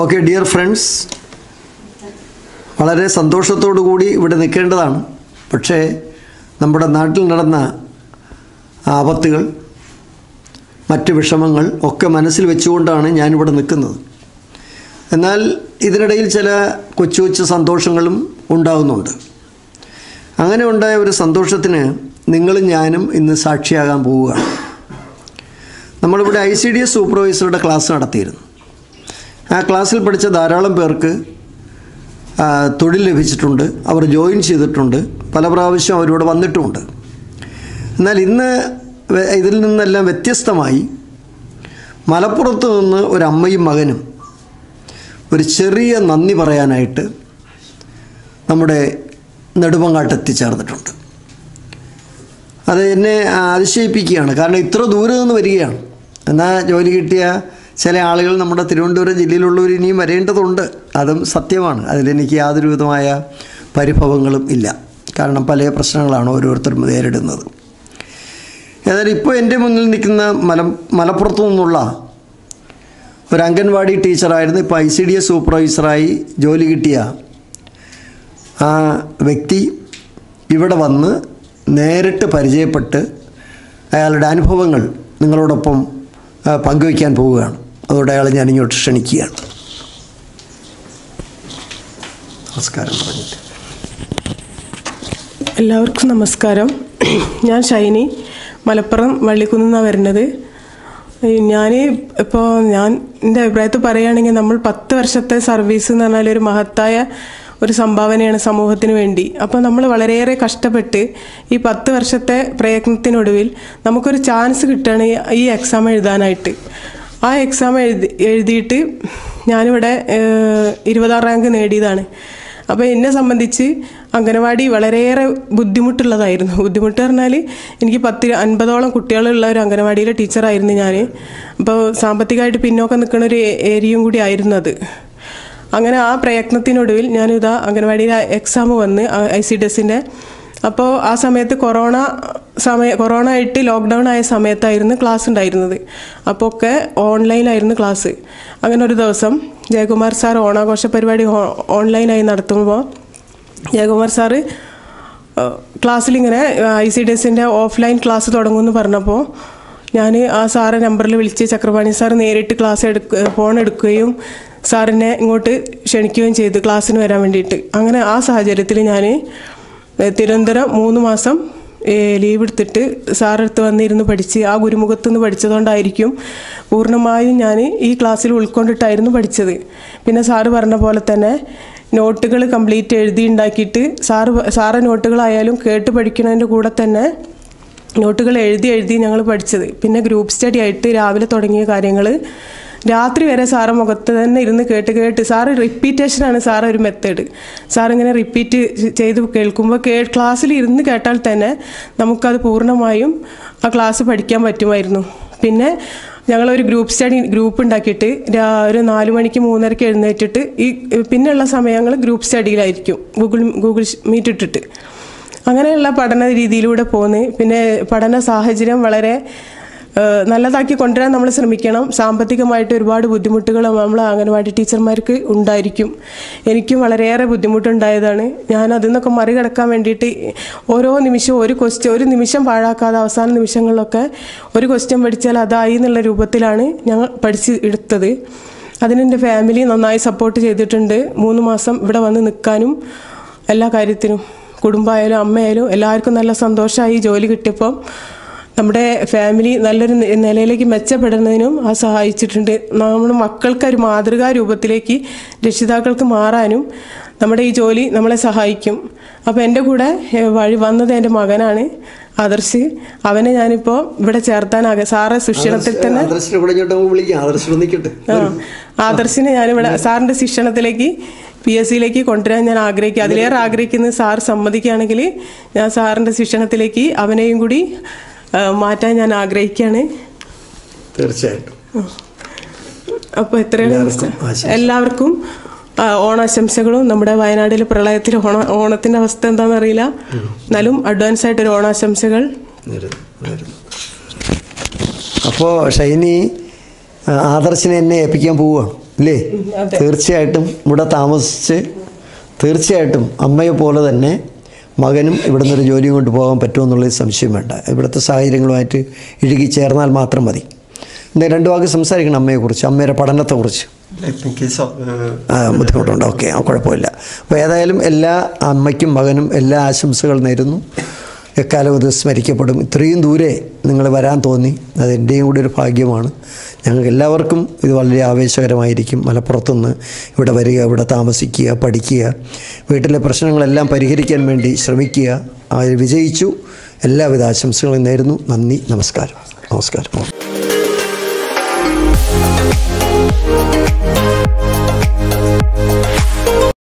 Okay dear friends, വളരെ സന്തോഷത്തോടു കൂടി ഇവിടെ നിൽക്കേണ്ടതാണ്. പക്ഷേ നമ്മുടെ നാട്ടിൽ നടന്ന ആപത്തുകൾ, മറ്റ് വിഷമങ്ങൾ ഒക്കെ മനസ്സിൽ വെച്ചുകൊണ്ടാണ് ഞാനിവിടെ നിൽക്കുന്നത്. എന്നാൽ ഇതിനിടയിൽ ചില കൊച്ചു കൊച്ചു സന്തോഷങ്ങളും ഉണ്ടാകുന്നുണ്ട്. അങ്ങനെ ഉണ്ടായ ഒരു സന്തോഷത്തിന് നിങ്ങളും ഞാനും ഇന്ന് സാക്ഷിയാകാൻ പോവുകയാണ്. നമ്മളിവിടെ ICDS സൂപ്പർവൈസറുടെ ക്ലാസ് നടത്തിയിരുന്നു. ആ ക്ലാസ്സിൽ പഠിച്ച ധാരാളം പേർക്ക് തൊഴിൽ ലഭിച്ചിട്ടുണ്ട്, അവർ ജോയിൻ ചെയ്തിട്ടുണ്ട്, പല പ്രാവശ്യം അവരിവിടെ വന്നിട്ടുമുണ്ട്. എന്നാൽ ഇന്ന് ഇതിൽ നിന്നെല്ലാം വ്യത്യസ്തമായി മലപ്പുറത്ത് നിന്ന് ഒരു അമ്മയും മകനും ഒരു ചെറിയ നന്ദി പറയാനായിട്ട് നമ്മുടെ നെടുമങ്ങാട്ട് എത്തിച്ചേർന്നിട്ടുണ്ട്. അത് എന്നെ അതിശയിപ്പിക്കുകയാണ്. കാരണം ഇത്ര ദൂരെ നിന്ന് വരികയാണ്. എന്നാൽ ജോലി കിട്ടിയ ചില ആളുകൾ നമ്മുടെ തിരുവനന്തപുരം ജില്ലയിലുള്ളവർ ഇനിയും വരേണ്ടതുണ്ട്. അതും സത്യമാണ്. അതിലെനിക്ക് യാതൊരു വിധമായ പരിഭവങ്ങളും ഇല്ല. കാരണം പല പ്രശ്നങ്ങളാണ് ഓരോരുത്തരും നേരിടുന്നത്. ഏതായാലും ഇപ്പോൾ എൻ്റെ മുന്നിൽ നിൽക്കുന്ന മലപ്പുറത്തു നിന്നുള്ള ഒരു അംഗൻവാടി ടീച്ചറായിരുന്നു. ഇപ്പോൾ ICDS സൂപ്പർവൈസറായി ജോലി കിട്ടിയ ആ വ്യക്തി ഇവിടെ വന്ന് നേരിട്ട് പരിചയപ്പെട്ട് അയാളുടെ അനുഭവങ്ങൾ നിങ്ങളോടൊപ്പം പങ്കുവയ്ക്കാൻ പോവുകയാണ്. അതോടെ അയാളെ ഞാനിങ്ങോട്ട് ക്ഷണിക്കുകയാണ്. നമസ്കാരം പറഞ്ഞിട്ട്. എല്ലാവർക്കും നമസ്കാരം. ഞാൻ ഷൈനി, മലപ്പുറം വള്ളിക്കുന്നാണ് വരുന്നത്. എൻ്റെ അഭിപ്രായത്തിൽ പറയുകയാണെങ്കിൽ നമ്മൾ 10 വർഷത്തെ സർവീസ് എന്ന് പറഞ്ഞാൽ ഒരു മഹത്തായ ഒരു സംഭാവനയാണ് സമൂഹത്തിന് വേണ്ടി. അപ്പോൾ നമ്മൾ വളരെയേറെ കഷ്ടപ്പെട്ട് ഈ 10 വർഷത്തെ പ്രയത്നത്തിനൊടുവിൽ നമുക്കൊരു ചാൻസ് കിട്ടുകയാണ് ഈ എക്സാം എഴുതാനായിട്ട്. ആ എക്സാം എഴുതിയിട്ട് ഞാനിവിടെ 20ാം റാങ്ക് നേടിയതാണ്. അപ്പോൾ എന്നെ സംബന്ധിച്ച് അംഗനവാടി വളരെയേറെ ബുദ്ധിമുട്ടുള്ളതായിരുന്നു. ബുദ്ധിമുട്ട് പറഞ്ഞാൽ എനിക്ക് 50-ഓളം കുട്ടികളുള്ള ഒരു അംഗനവാടിയിലെ ടീച്ചറായിരുന്നു ഞാൻ. അപ്പോൾ സാമ്പത്തികമായിട്ട് പിന്നോക്കം നിൽക്കുന്ന ഒരു ഏരിയയും കൂടി ആയിരുന്നു അത്. അങ്ങനെ ആ പ്രയത്നത്തിനൊടുവിൽ ഞാനിതാ അംഗനവാടിയിലെ എക്സാം വന്ന് ICDSൻ്റെ. അപ്പോൾ ആ സമയത്ത് കൊറോണ ആയിട്ട് ലോക്ക്ഡൗൺ ആയ സമയത്തായിരുന്നു ക്ലാസ് ഉണ്ടായിരുന്നത്. അപ്പോൾ ഒക്കെ ഓൺലൈനായിരുന്നു ക്ലാസ്. അങ്ങനെ ഒരു ദിവസം ജയകുമാർ സാർ ഓണാഘോഷ പരിപാടി ഓൺലൈനായി നടത്തുമ്പോൾ ജയകുമാർ സാറ് ക്ലാസ്സിലിങ്ങനെ ICDSൻ്റെ ഓഫ്ലൈൻ ക്ലാസ് തുടങ്ങുമെന്ന് പറഞ്ഞപ്പോൾ ഞാൻ ആ സാറെ നമ്പറിൽ വിളിച്ച് ചക്രപാണി സാർ നേരിട്ട് ഫോൺ എടുക്കുകയും സാറിനെ ഇങ്ങോട്ട് ക്ഷണിക്കുകയും ചെയ്തു ക്ലാസ്സിന് വരാൻ വേണ്ടിയിട്ട്. അങ്ങനെ ആ സാഹചര്യത്തിൽ ഞാൻ തിരുവനന്തപുരം 3 മാസം ലീവ് എടുത്തിട്ട് സാറടുത്ത് വന്നിരുന്ന് പഠിച്ച് ആ ഗുരുമുഖത്തു നിന്ന് പഠിച്ചതുകൊണ്ടായിരിക്കും പൂർണ്ണമായും ഞാൻ ഈ ക്ലാസ്സിൽ ഉൾക്കൊണ്ടിട്ടായിരുന്നു പഠിച്ചത്. പിന്നെ സാറ് പറഞ്ഞ പോലെ തന്നെ നോട്ടുകൾ കംപ്ലീറ്റ് എഴുതി ഉണ്ടാക്കിയിട്ട് സാറ് നോട്ടുകളായാലും കേട്ട് പഠിക്കുന്നതിൻ്റെ കൂടെ തന്നെ നോട്ടുകൾ എഴുതി ഞങ്ങൾ പഠിച്ചത്. പിന്നെ ഗ്രൂപ്പ് സ്റ്റഡി ആയിട്ട് രാവിലെ തുടങ്ങിയ കാര്യങ്ങൾ രാത്രി വരെ സാറ് മുഖത്ത് തന്നെ ഇരുന്ന് കേട്ട് സാറ് റിപ്പീറ്റേഷനാണ് സാറ് ഒരു മെത്തേഡ്. സാറിങ്ങനെ റിപ്പീറ്റ് ചെയ്ത് കേൾക്കുമ്പോൾ ക്ലാസ്സിൽ ഇരുന്ന് കേട്ടാൽ തന്നെ നമുക്കത് പൂർണ്ണമായും ആ ക്ലാസ് പഠിക്കാൻ പറ്റുമായിരുന്നു. പിന്നെ ഞങ്ങളൊരു ഗ്രൂപ്പ് ഉണ്ടാക്കിയിട്ട് ഒരു 4 മണിക്ക് 3:30 എഴുന്നേറ്റിട്ട് പിന്നെയുള്ള സമയങ്ങൾ ഗ്രൂപ്പ് സ്റ്റഡിയിലായിരിക്കും ഗൂഗിൾ മീറ്റ് ഇട്ടിട്ട്. അങ്ങനെയുള്ള പഠന രീതിയിലൂടെ പോന്ന്. പിന്നെ പഠന സാഹചര്യം വളരെ നല്ലതാക്കി കൊണ്ടുവരാൻ നമ്മൾ ശ്രമിക്കണം. സാമ്പത്തികമായിട്ട് ഒരുപാട് ബുദ്ധിമുട്ടുകൾ നമ്മൾ അംഗനവാടി ടീച്ചർമാർക്ക് ഉണ്ടായിരിക്കും. എനിക്കും വളരെയേറെ ബുദ്ധിമുട്ടുണ്ടായതാണ്. ഞാൻ അതിൽ നിന്നൊക്കെ മറികടക്കാൻ വേണ്ടിയിട്ട് ഓരോ നിമിഷവും ഒരു നിമിഷം പാഴാക്കാതെ അവസാന നിമിഷങ്ങളിലൊക്കെ ഒരു ക്വസ്റ്റ്യൻ പഠിച്ചാൽ അതായി എന്നുള്ള രൂപത്തിലാണ് ഞങ്ങൾ പഠിച്ച് എടുത്തത്. അതിനെൻ്റെ ഫാമിലി നന്നായി സപ്പോർട്ട് ചെയ്തിട്ടുണ്ട്. 3 മാസം ഇവിടെ വന്ന് നിൽക്കാനും എല്ലാ കാര്യത്തിനും കുടുംബമായാലും അമ്മയായാലും എല്ലാവർക്കും നല്ല സന്തോഷമായി ജോലി കിട്ടിയപ്പം. നമ്മുടെ ഫാമിലി നല്ലൊരു നിലയിലേക്ക് മെച്ചപ്പെടുന്നതിനും അത് സഹായിച്ചിട്ടുണ്ട്. നമ്മുടെ മക്കൾക്ക് ഒരു മാതൃകാ രൂപത്തിലേക്ക് രക്ഷിതാക്കൾക്ക് മാറാനും നമ്മുടെ ഈ ജോലി നമ്മളെ സഹായിക്കും. അപ്പോൾ എൻ്റെ കൂടെ വഴി വന്നത് എൻ്റെ മകനാണ് ആദർശ്. അവനെ ഞാനിപ്പോൾ ഇവിടെ ചേർത്താൻ സാറെ ശിക്ഷണത്തിൽ തന്നെ ആദർശിനെ ഞാനിവിടെ സാറിൻ്റെ ശിക്ഷണത്തിലേക്ക് PSCയിലേക്ക് കൊണ്ടുവരാൻ ഞാൻ ആഗ്രഹിക്കുക. അതിലേറെ ആഗ്രഹിക്കുന്നത് സാർ സമ്മതിക്കുകയാണെങ്കിൽ ഞാൻ സാറിൻ്റെ ശിക്ഷണത്തിലേക്ക് അവനെയും കൂടി മാറ്റാൻ ഞാൻ ആഗ്രഹിക്കുകയാണ്. തീർച്ചയായിട്ടും. അപ്പോൾ എത്രയാണ് എല്ലാവർക്കും ഓണാശംസകളും. നമ്മുടെ വയനാട്ടിലെ പ്രളയത്തിൽ ഓണത്തിൻ്റെ അവസ്ഥ എന്താണെന്ന് അറിയില്ല, എന്നാലും അഡ്വാൻസ് ആയിട്ടൊരു ഓണാശംസകൾ. അപ്പോൾ ഷൈനി ആദർശിനെ എന്നെ ഏൽപ്പിക്കാൻ പോവുകയാണ്. ഇല്ലേ? തീർച്ചയായിട്ടും ഇവിടെ താമസിച്ച് തീർച്ചയായിട്ടും അമ്മയെ പോലെ തന്നെ മകനും ഇവിടെ നിന്നൊരു ജോലിയും കൊണ്ട് പോകാൻ പറ്റുമെന്നുള്ളൊരു സംശയം വേണ്ട. ഇവിടുത്തെ സാഹചര്യങ്ങളുമായിട്ട് ഇഴുകി ചേർന്നാൽ മാത്രം മതി. എന്നാൽ 2 വാക്ക് സംസാരിക്കണം അമ്മയെക്കുറിച്ച്, അമ്മയുടെ പഠനത്തെക്കുറിച്ച്. ബുദ്ധിമുട്ടുണ്ട്, ഓക്കെ, കുഴപ്പമില്ല. അപ്പോൾ ഏതായാലും എല്ലാ അമ്മയ്ക്കും മകനും എല്ലാ ആശംസകൾ നേരുന്നു. എക്കാലം ഇത് സ്മരിക്കപ്പെടും. ഇത്രയും ദൂരെ നിങ്ങൾ വരാൻ തോന്നി, അതെൻ്റെയും കൂടി ഒരു ഭാഗ്യമാണ്. ഞങ്ങൾക്ക് എല്ലാവർക്കും ഇത് വളരെ ആവേശകരമായിരിക്കും. മലപ്പുറത്തുനിന്ന് ഇവിടെ വരിക, ഇവിടെ താമസിക്കുക, പഠിക്കുക, വീട്ടിലെ പ്രശ്നങ്ങളെല്ലാം പരിഹരിക്കാൻ വേണ്ടി ശ്രമിക്കുക. അതിൽ വിജയിച്ചു. എല്ലാവിധ ആശംസകളും നേരുന്നു. നന്ദി, നമസ്കാരം.